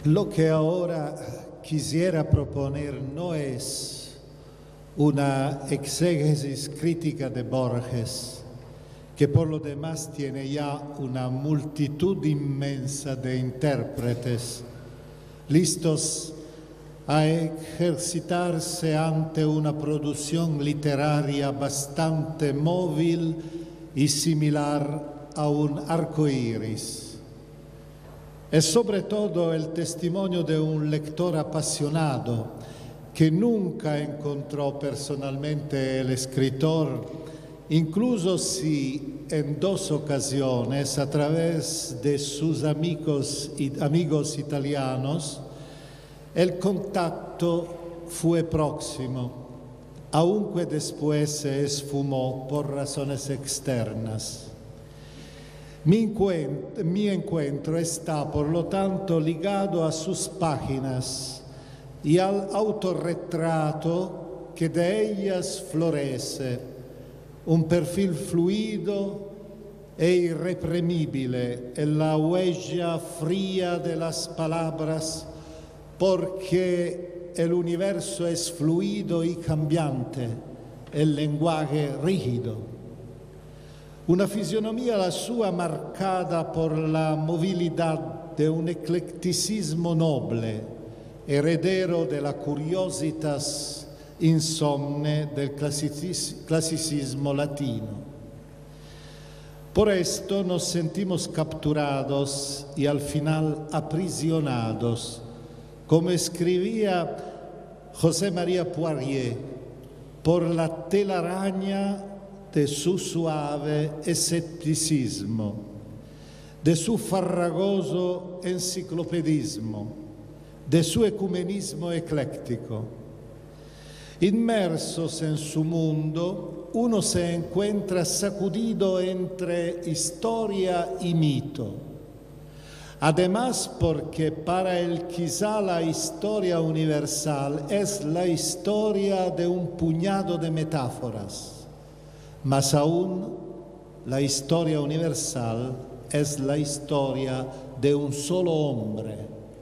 Lo que ahora quisiera proponer no es una exégesis crítica de Borges, que por lo demás tiene ya una multitud inmensa de intérpretes listos a ejercitarse ante una producción literaria bastante móvil y similar a un arco iris. Es sobre todo el testimonio de un lector apasionado que nunca encontró personalmente el escritor, incluso si en dos ocasiones a través de sus amigos italianos el contacto fue próximo, aunque después se esfumó por razones externas. Mi encuentro está, por lo tanto, ligado a sus páginas y al autorretrato que de ellas florece, un perfil fluido e irreprimible en la huella fría de las palabras, porque el universo es fluido y cambiante, el lenguaje rígido. Una fisionomía la sua marcada por la movilidad de un eclecticismo noble, heredero de la curiositas insomne del clasicismo latino. Por esto nos sentimos capturados y al final aprisionados, como escribía José María Poirier, por la telaraña de su suave escepticismo, de su farragoso enciclopedismo, de su ecumenismo ecléctico. Inmersos en su mundo, uno se encuentra sacudido entre historia y mito. Además, porque para él quizá la historia universal es la historia de un puñado de metáforas, más aún la historia universal es la historia de un solo hombre.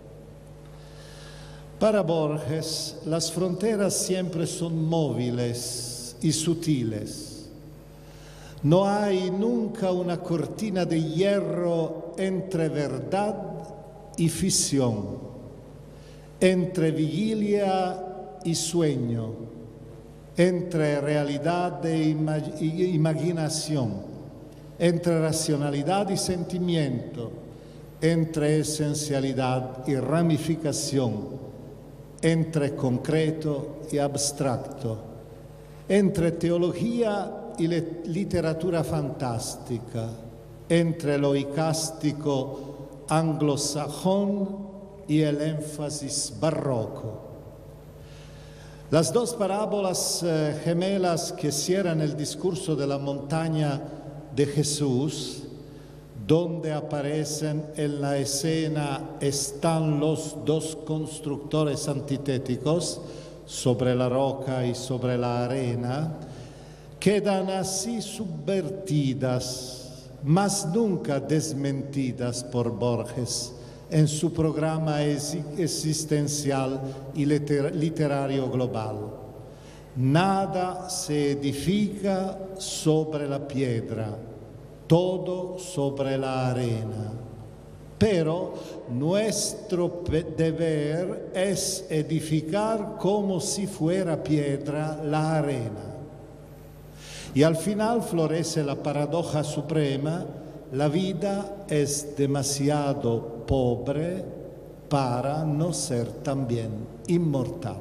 Para Borges, las fronteras siempre son móviles y sutiles. No hay nunca una cortina de hierro entre verdad y ficción, entre vigilia y sueño, entre realidad e imaginación, entre racionalidad y sentimiento, entre esencialidad y ramificación, entre concreto y abstracto, entre teología y literatura fantástica, entre lo icástico anglosajón y el énfasis barroco. Las dos parábolas gemelas que cierran el discurso de la montaña de Jesús, donde aparecen en la escena están los dos constructores antitéticos sobre la roca y sobre la arena, quedan así subvertidas, mas nunca desmentidas por Borges en su programa existencial y literario global. Nada se edifica sobre la piedra, todo sobre la arena. Pero nuestro deber es edificar como si fuera piedra la arena. Y al final florece la paradoja suprema: la vida es demasiado pobre para no ser también inmortal.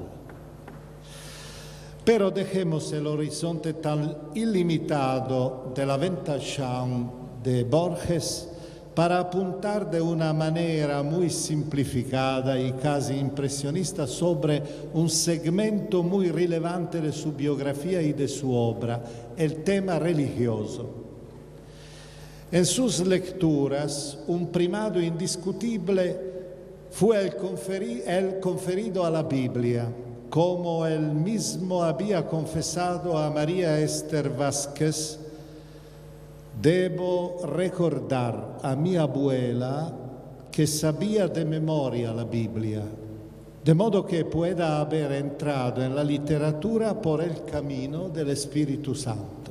Pero dejemos el horizonte tan ilimitado de la Weltanschauung de Borges para apuntar de una manera muy simplificada y casi impresionista sobre un segmento muy relevante de su biografía y de su obra, el tema religioso. En sus lecturas, un primado indiscutible fue el conferido a la Biblia, como él mismo había confesado a María Esther Vázquez: debo recordar a mi abuela que sabía de memoria la Biblia, de modo que pueda haber entrado en la literatura por el camino del Espíritu Santo.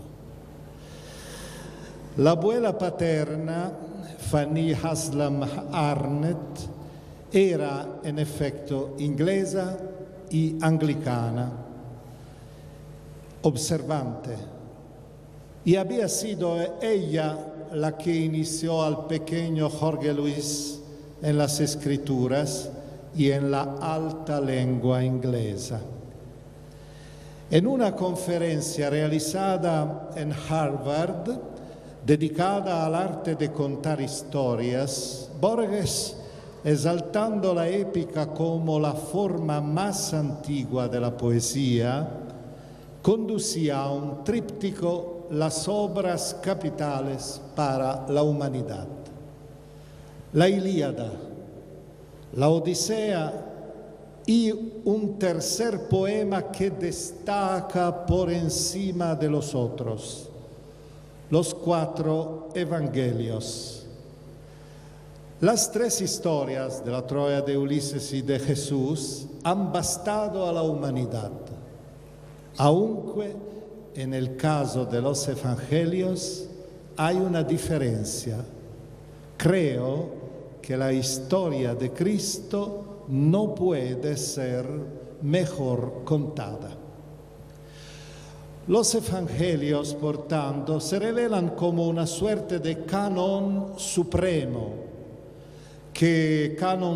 La abuela paterna, Fanny Haslam Arnett, era en efecto inglesa y anglicana, observante, y había sido ella la que inició al pequeño Jorge Luis en las escrituras y en la alta lengua inglesa. En una conferencia realizada en Harvard, dedicada al arte de contar historias, Borges, exaltando la épica como la forma más antigua de la poesía, conducía a un tríptico las obras capitales para la humanidad: la Ilíada, la Odisea y un tercer poema que destaca por encima de los otros: los 4 Evangelios. Las 3 historias de la Troya de Ulises y de Jesús han bastado a la humanidad, aunque en el caso de los Evangelios hay una diferencia. Creo que la historia de Cristo no puede ser mejor contada. Los Evangelios, por tanto, se revelan como una suerte de canon supremo que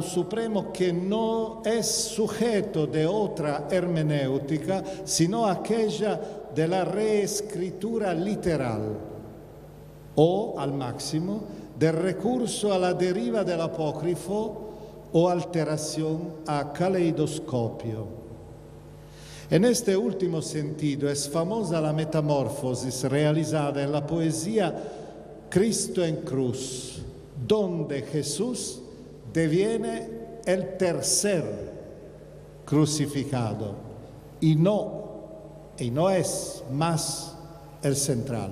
no es sujeto de otra hermenéutica, sino aquella de la reescritura literal o, al máximo, del recurso a la deriva del apócrifo o alteración a caleidoscopio. En este último sentido es famosa la metamorfosis realizada en la poesía Cristo en Cruz, donde Jesús deviene el tercer crucificado y no es más el central.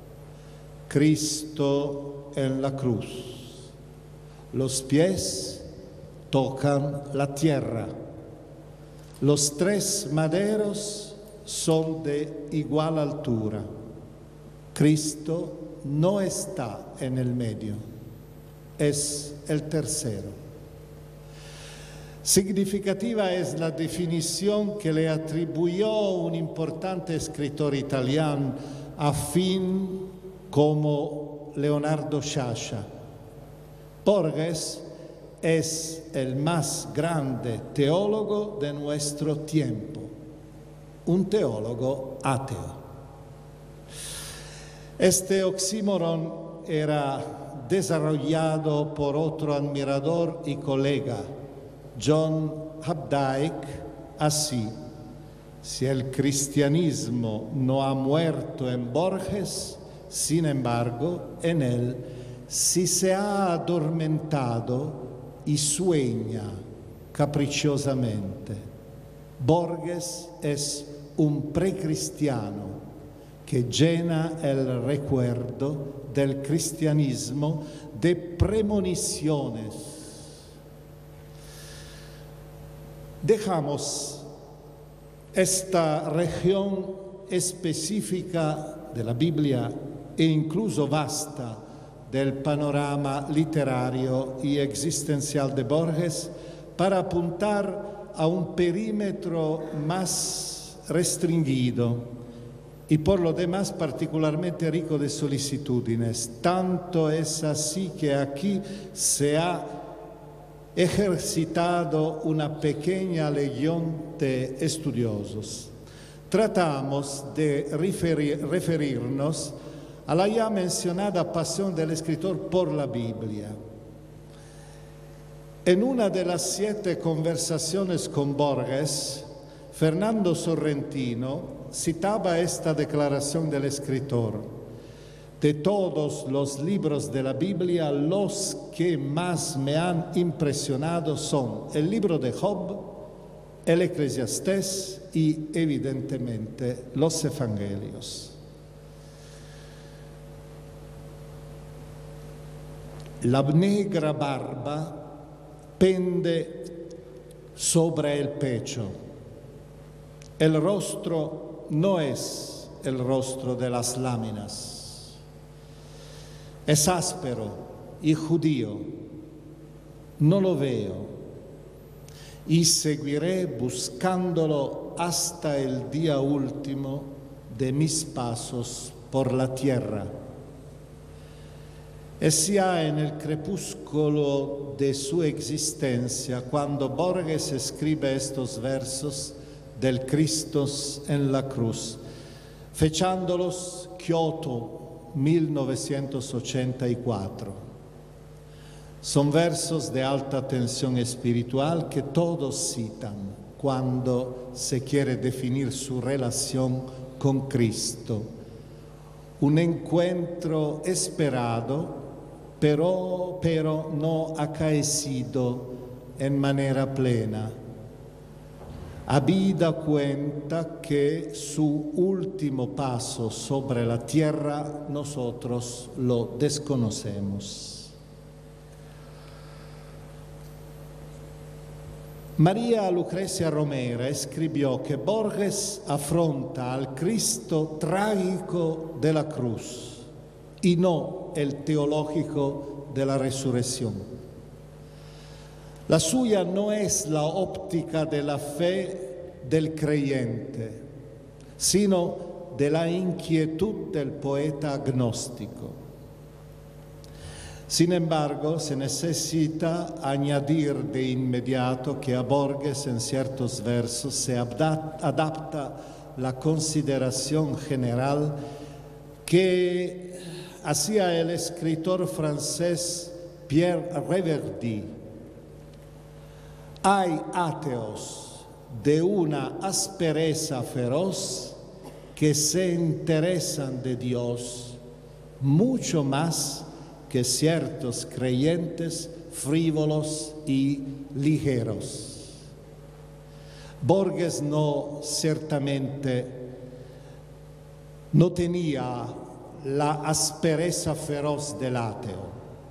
Cristo en la cruz. Los pies tocan la tierra. Los 3 maderos son de igual altura. Cristo no está en el medio, es el tercero. Significativa es la definición que le atribuyó un importante escritor italiano afín como Leonardo Sciascia. Borges es el más grande teólogo de nuestro tiempo, un teólogo ateo. Este oxímoron era desarrollado por otro admirador y colega, John Updike, así: si el cristianismo no ha muerto en Borges, sin embargo, en él sí se ha adormentado y sueña caprichosamente. Borges es un precristiano que llena el recuerdo del cristianismo de premoniciones. Dejamos esta región específica de la Biblia e incluso vasta del panorama literario y existencial de Borges para apuntar a un perímetro más restringido y por lo demás particularmente rico de solicitudes. Tanto es así que aquí se ha ejercitado una pequeña legión de estudiosos. Tratamos de referirnos a la ya mencionada pasión del escritor por la Biblia. En una de las 7 conversaciones con Borges, Fernando Sorrentino citaba esta declaración del escritor: de todos los libros de la Biblia, los que más me han impresionado son el libro de Job, el Eclesiastés y, evidentemente, los Evangelios. La negra barba pende sobre el pecho. El rostro no es el rostro de las láminas. Es áspero y judío. No lo veo. Y seguiré buscándolo hasta el día último de mis pasos por la tierra. Es ya en el crepúsculo de su existencia cuando Borges escribe estos versos del Cristo en la cruz, fechándolos Kioto 1984. Son versos de alta tensión espiritual que todos citan cuando se quiere definir su relación con Cristo. Un encuentro esperado, pero no acaecido en manera plena. Habida cuenta que su último paso sobre la tierra nosotros lo desconocemos. María Lucrecia Romera escribió que Borges afronta al Cristo trágico de la cruz y no el teológico de la resurrección. La suya no es la óptica de la fe del creyente, sino de la inquietud del poeta agnóstico. Sin embargo, se necesita añadir de inmediato que a Borges en ciertos versos se adapta la consideración general que hacía el escritor francés Pierre Reverdy. Hay ateos de una aspereza feroz que se interesan de Dios mucho más que ciertos creyentes frívolos y ligeros. Borges ciertamente no tenía la aspereza feroz del ateo,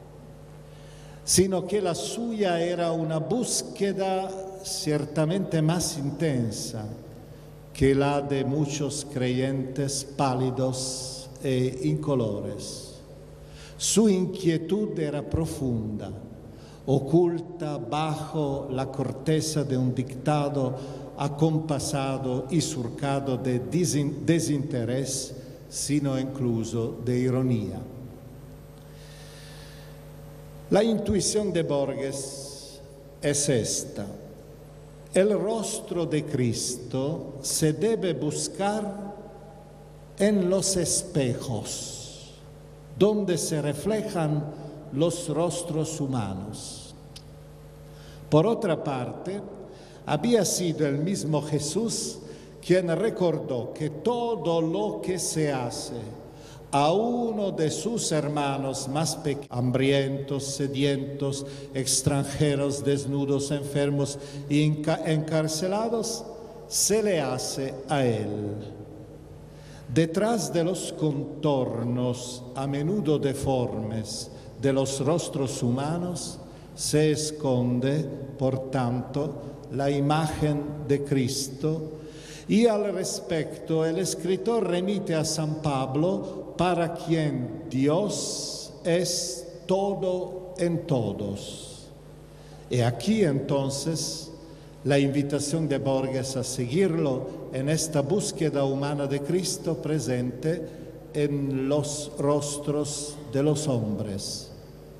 sino que la suya era una búsqueda ciertamente más intensa que la de muchos creyentes pálidos e incolores. Su inquietud era profunda, oculta bajo la corteza de un dictado acompasado y surcado de desinterés, sino incluso de ironía. La intuición de Borges es esta: el rostro de Cristo se debe buscar en los espejos, donde se reflejan los rostros humanos. Por otra parte, había sido el mismo Jesús quien recordó que todo lo que se hace a uno de sus hermanos más pequeños, hambrientos, sedientos, extranjeros, desnudos, enfermos y encarcelados, se le hace a él. Detrás de los contornos, a menudo deformes, de los rostros humanos, se esconde, por tanto, la imagen de Cristo. Y al respecto, el escritor remite a San Pablo, para quien Dios es todo en todos. Y aquí entonces la invitación de Borges a seguirlo en esta búsqueda humana de Cristo presente en los rostros de los hombres.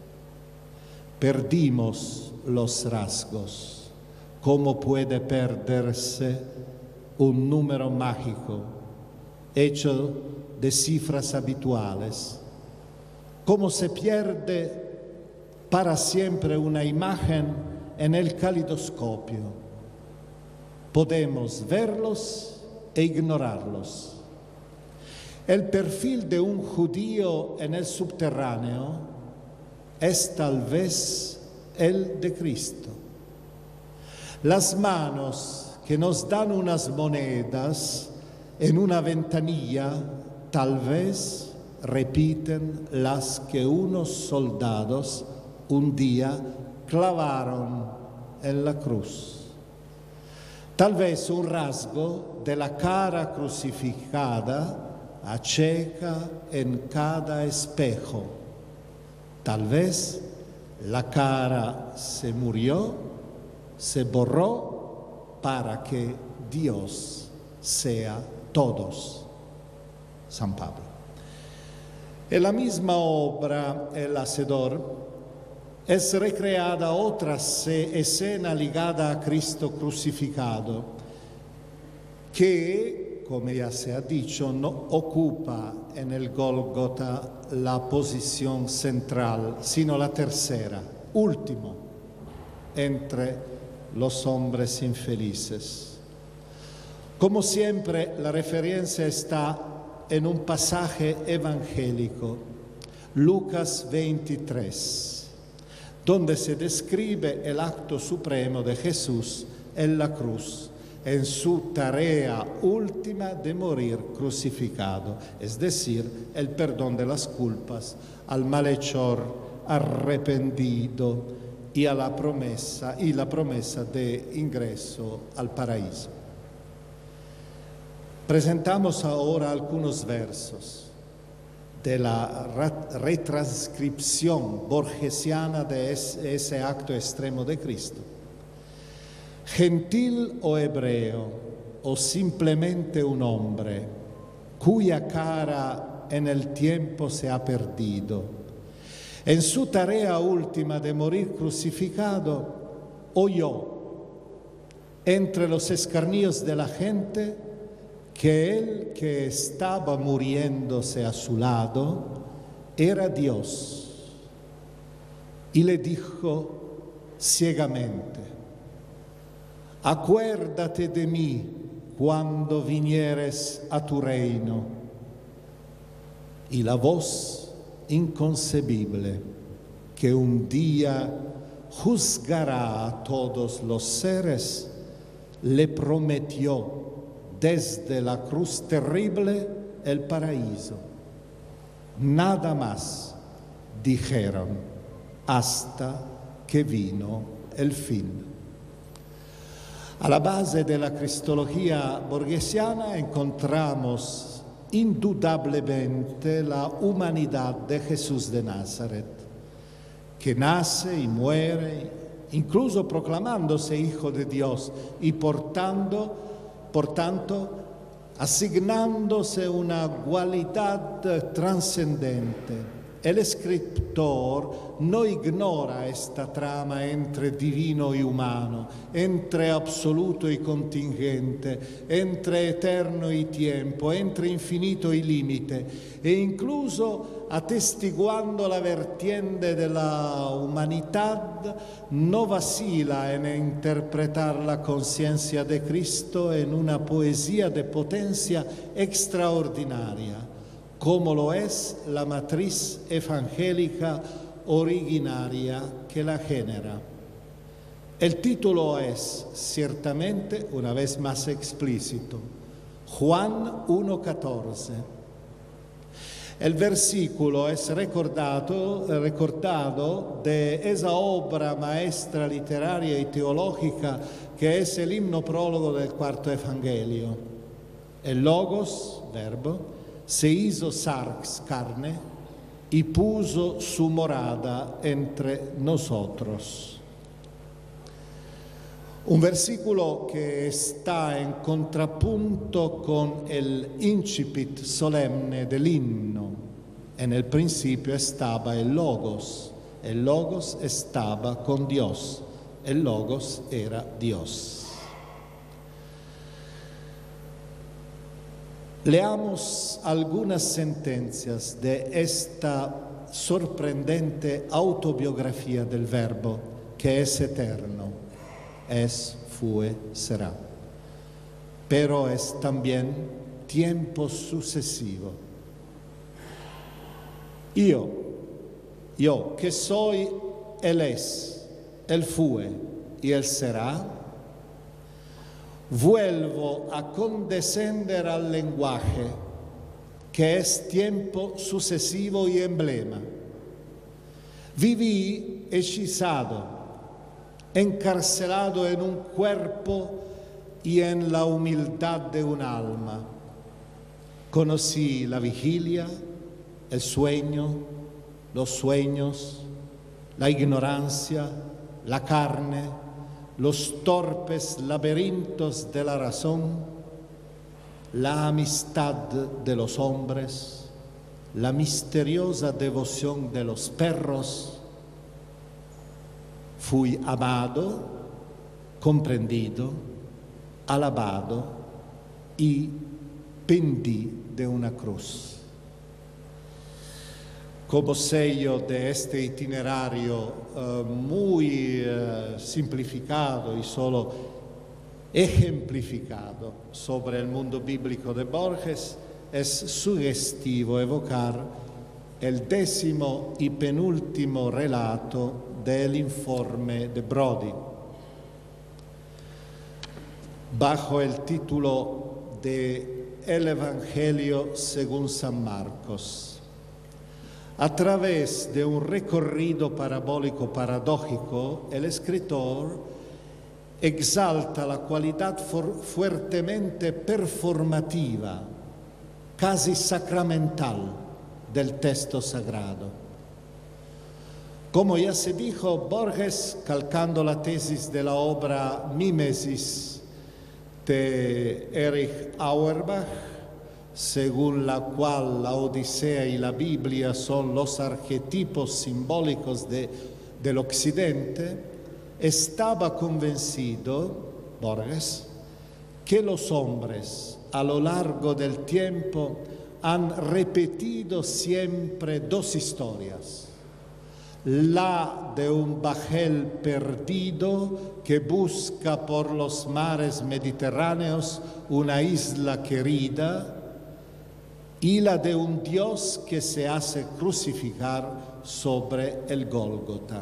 Perdimos los rasgos. ¿Cómo puede perderse un número mágico hecho de cifras habituales? ¿Cómo se pierde para siempre una imagen en el calidoscopio? Podemos verlos e ignorarlos. El perfil de un judío en el subterráneo es tal vez el de Cristo. Las manos que nos dan unas monedas en una ventanilla tal vez repiten las que unos soldados un día clavaron en la cruz. Tal vez un rasgo de la cara crucificada acheca en cada espejo. Tal vez la cara se murió, se borró para que Dios sea todos. San Pablo. En la misma obra, El Hacedor, es recreada otra escena ligada a Cristo crucificado, que, como ya se ha dicho, no ocupa en el Gólgota la posición central, sino la tercera, último, entre los hombres infelices. Como siempre, la referencia está en un pasaje evangélico, Lucas 23, donde se describe el acto supremo de Jesús en la cruz, en su tarea última de morir crucificado, es decir, el perdón de las culpas al malhechor arrepentido y la promesa de ingreso al paraíso. Presentamos ahora algunos versos de la retranscripción borgesiana de ese acto extremo de Cristo. Gentil o hebreo, o simplemente un hombre, cuya cara en el tiempo se ha perdido, en su tarea última de morir crucificado, oyó entre los escarnios de la gente que él que estaba muriéndose a su lado era Dios, y le dijo ciegamente: acuérdate de mí cuando vinieres a tu reino. Y la voz inconcebible que un día juzgará a todos los seres le prometió desde la cruz terrible el paraíso. Nada más dijeron hasta que vino el fin. A la base de la cristología borgesiana encontramos indudablemente la humanidad de Jesús de Nazaret, que nace y muere, incluso proclamándose Hijo de Dios y por tanto, asignándose una cualidad trascendente. El escritor no ignora esta trama entre divino y humano, entre absoluto y contingente, entre eterno y tiempo, entre infinito y límite, e incluso atestiguando la vertiente de la humanidad, no vacila en interpretar la conciencia de Cristo en una poesía de potencia extraordinaria, como lo es la matriz evangélica originaria que la genera. El título es, ciertamente, una vez más explícito, Juan 1,14. El versículo es recordado de esa obra maestra literaria y teológica que es el himno prólogo del cuarto evangelio. El Logos, verbo, se hizo sarx, carne, y puso su morada entre nosotros. Un versículo que está en contrapunto con el incipit solemne del himno. En el principio estaba el Logos estaba con Dios, el Logos era Dios. Leamos algunas sentencias de esta sorprendente autobiografía del Verbo, que es eterno, es, fue, será, pero es también tiempo sucesivo. Yo que soy el es, el fue y el será, vuelvo a condescender al lenguaje, que es tiempo sucesivo y emblema. Viví hechizado, encarcelado en un cuerpo y en la humildad de un alma. Conocí la vigilia, el sueño, los sueños, la ignorancia, la carne, los torpes laberintos de la razón, la amistad de los hombres, la misteriosa devoción de los perros. Fui amado, comprendido, alabado y pendí de una cruz. Como sello de este itinerario muy simplificado y solo ejemplificado sobre el mundo bíblico de Borges, es sugestivo evocar el 10º y penúltimo relato del informe de Brody, bajo el título de El Evangelio según San Marcos. A través de un recorrido parabólico paradójico, el escritor exalta la cualidad fuertemente performativa, casi sacramental, del texto sagrado. Como ya se dijo, Borges, calcando la tesis de la obra Mimesis de Erich Auerbach, según la cual la Odisea y la Biblia son los arquetipos simbólicos del Occidente, estaba convencido, Borges, que los hombres a lo largo del tiempo han repetido siempre dos historias: la de un bajel perdido que busca por los mares mediterráneos una isla querida, y la de un Dios que se hace crucificar sobre el Gólgota.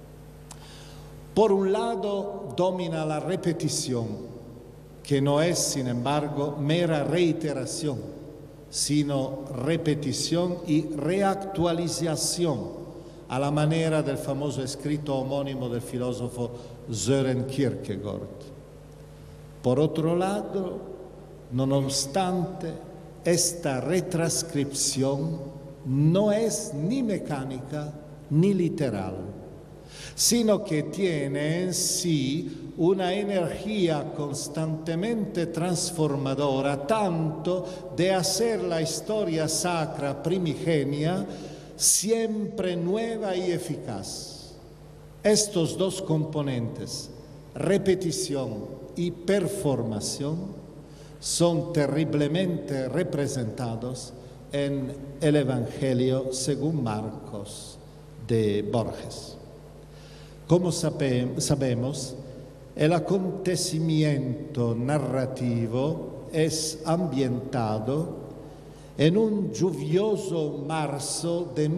Por un lado, domina la repetición, que no es, sin embargo, mera reiteración, sino repetición y reactualización, a la manera del famoso escrito homónimo del filósofo Søren Kierkegaard. Por otro lado, no obstante, esta retranscripción no es ni mecánica ni literal, sino que tiene en sí una energía constantemente transformadora, tanto de hacer la historia sacra primigenia siempre nueva y eficaz. Estos dos componentes, repetición y performación, son terriblemente representados en el Evangelio según Marcos de Borges. Como sabemos, el acontecimiento narrativo es ambientado en un lluvioso marzo de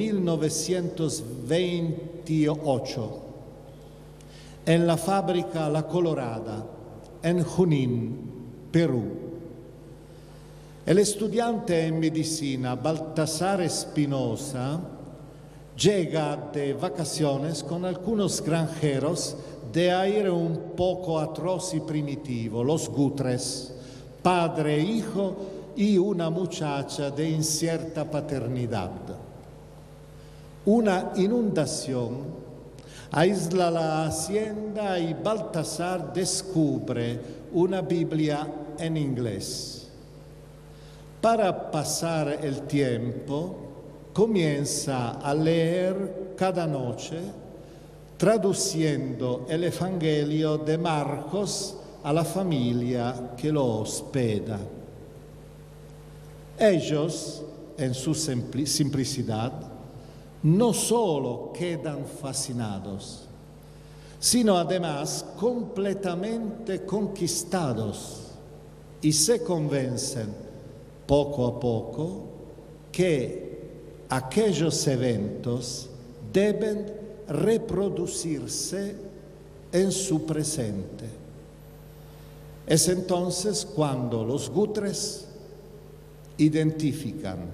1928, en la fábrica La Colorada, en Junín, Perú. El estudiante en medicina Baltasar Espinosa llega de vacaciones con algunos granjeros de aire un poco atroz y primitivo, los Gutres, padre e hijo y una muchacha de incierta paternidad. Una inundación aísla la hacienda y Baltasar descubre una Biblia en inglés. Para pasar el tiempo, comienza a leer cada noche, traduciendo el Evangelio de Marcos a la familia que lo hospeda. Ellos, en su simplicidad, no solo quedan fascinados, sino además completamente conquistados y se convencen poco a poco que aquellos eventos deben reproducirse en su presente. Es entonces cuando los Gutres identifican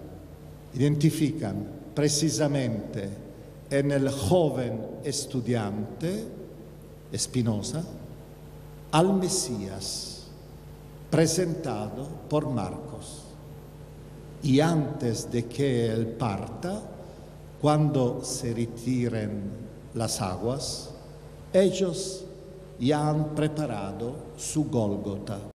precisamente en el joven estudiante Espinosa, al Mesías, presentado por Marcos. Y antes de que él parta, cuando se retiren las aguas, ellos ya han preparado su Gólgota.